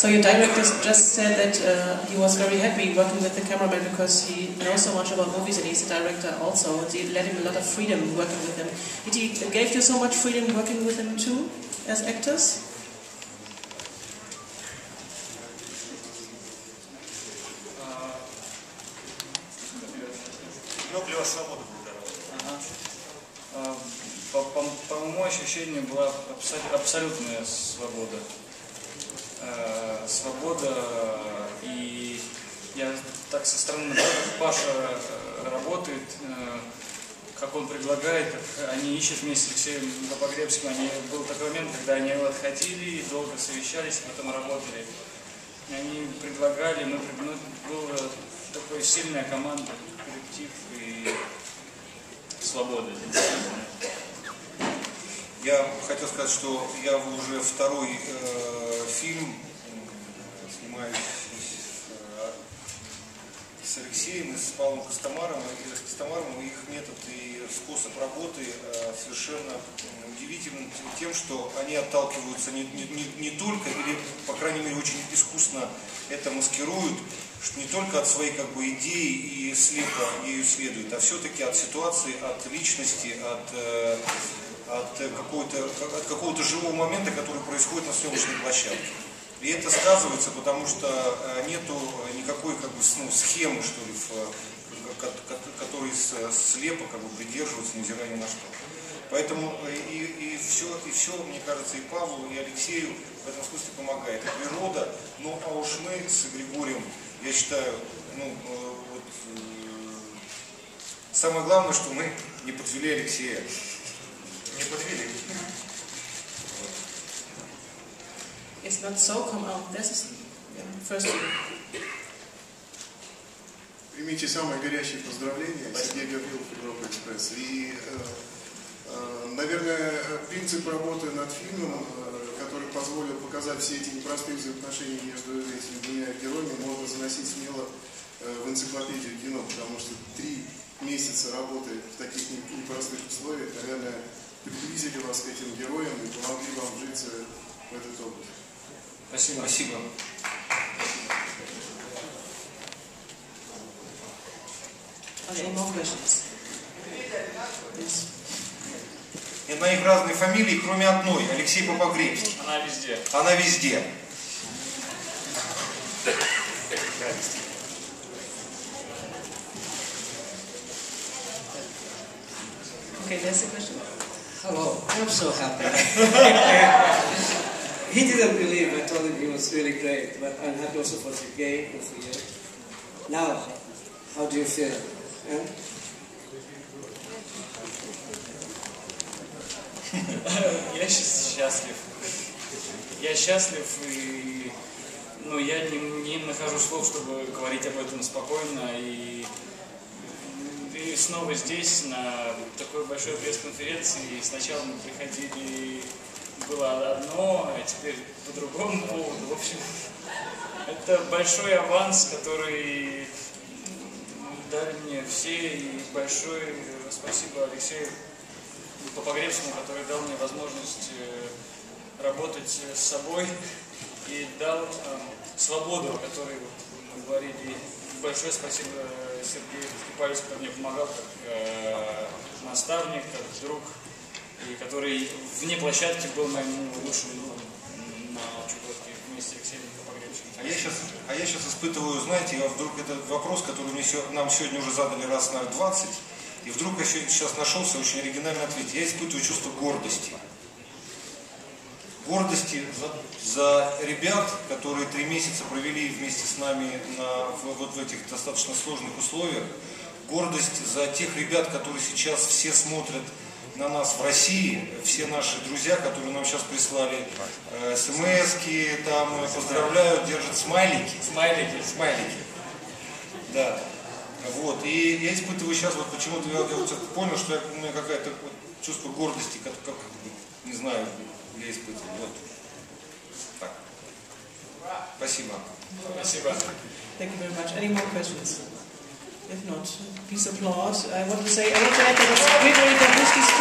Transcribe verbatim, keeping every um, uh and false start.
So your director just said that uh, he was very happy working with the cameraman because he knows so much about movies and he's a director also. And he let him a lot of freedom working with him. Did he gave you so much freedom working with him too, as actors? Ага. По, по, по моему ощущению была абсолютная свобода. Свобода, и я так со стороны наблюдаю, как Паша работает, как он предлагает, как они ищут вместе с Алексеем Попогребским. Они, был такой момент, когда они отходили, долго совещались, потом работали. И они предлагали, мы, ну, была такая сильная команда, коллектив и свобода. Я хотел сказать, что я уже второй э, фильм снимаю с, с Алексеем и с Павлом Костомаром, и с Костомаром, их метод и способ работы э, совершенно удивителен тем, что они отталкиваются не, не, не только, или, по крайней мере, очень искусно это маскируют, что не только от своей как бы идеи и слепо ею следует, а все-таки от ситуации, от личности, от э, от какого-то от какого-то живого момента, который происходит на съемочной площадке. И это сказывается, потому что нету никакой как бы, ну, схемы, что ли, в, которой слепо как бы придерживаются, невзирая ни на что. Поэтому и, и, все, и все, мне кажется, и Павлу, и Алексею в этом смысле помогает. И природа, ну а уж мы с Григорием, я считаю, ну, вот, самое главное, что мы не подвели Алексея. Не подвели. It's not so come out. This is first. Примите самые горячие поздравления, Сергей Гаврилов, Европа Экспресс. И, э, э, наверное, принцип работы над фильмом, э, который позволил показать все эти непростые взаимоотношения между этими двумя героями, можно заносить смело э, в энциклопедию кино, потому что три месяца работы в таких непростых условиях, наверное, приблизили вас к этим героям и помогли вам вжиться в этот опыт. Спасибо. Спасибо. Any more questions? Yes. И на их разные фамилии, кроме одной, Алексей Попогребский. Она везде. Она везде. Okay, there's a question. Hello, I'm so happy. He didn't believe, I told him he was really great, but I'm happy also for Sergei and for you. Now, how do you feel? Yeah? Я счастлив. Я счастлив, и ну, я не, не нахожу слов, чтобы говорить об этом спокойно. И, и снова здесь, на такой большой пресс-конференции, сначала мы приходили, было одно, а теперь по другому поводу. В общем, это большой аванс, который дали мне все, и большое спасибо Алексею Попогребскому, который дал мне возможность работать с собой и дал э, свободу, о которой мы говорили. Большое спасибо Сергею Скрипалеву, который мне помогал как э, наставник, как друг, и который вне площадки был моим лучшим другом на Чукотке вместе с Алексеем Попогребским. А я сейчас, а я сейчас испытываю, знаете, я вдруг этот вопрос, который мне, нам сегодня уже задали раз на двадцать, и вдруг я сейчас нашелся очень оригинальный ответ. Я испытываю чувство гордости. Гордости за, за ребят, которые три месяца провели вместе с нами на, в, вот в этих достаточно сложных условиях. Гордость за тех ребят, которые сейчас все смотрят на нас в России. Все наши друзья, которые нам сейчас прислали э, смс-ки, там поздравляют, держат смайлики. Смайлики. Смайлики. Да. Вот. И я испытываю сейчас, вот почему-то я, я вот понял, что я, у меня какое-то вот чувство гордости, как, как, не знаю, я испытываю. Вот. Так. Спасибо. Спасибо. Thank you very much. Any more questions? If not, please applaud. I want to say, I want to add that it's Grigori Verbinski's